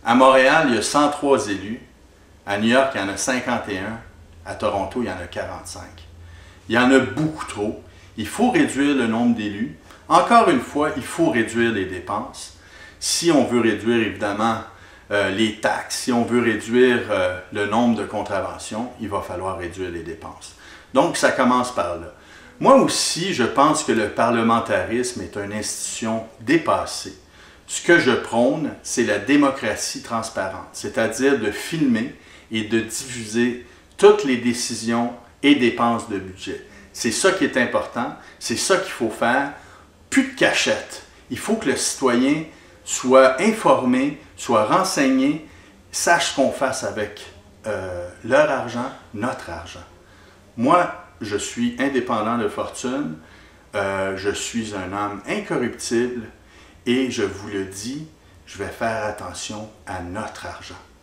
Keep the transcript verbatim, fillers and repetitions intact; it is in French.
À Montréal, il y a cent trois élus. À New York, il y en a cinquante et un. À Toronto, il y en a quarante-cinq. Il y en a beaucoup trop. Il faut réduire le nombre d'élus. Encore une fois, il faut réduire les dépenses. Si on veut réduire, évidemment, euh, les taxes, si on veut réduire euh, le nombre de contraventions, il va falloir réduire les dépenses. Donc, ça commence par là. Moi aussi, je pense que le parlementarisme est une institution dépassée. Ce que je prône, c'est la démocratie transparente, c'est-à-dire de filmer et de diffuser toutes les décisions et dépenses de budget. C'est ça qui est important, c'est ça qu'il faut faire. Plus de cachette. Il faut que le citoyen soit informé, soit renseigné, sache ce qu'on fasse avec euh, leur argent, notre argent. Moi, je suis indépendant de fortune, euh, je suis un homme incorruptible et je vous le dis, je vais faire attention à notre argent.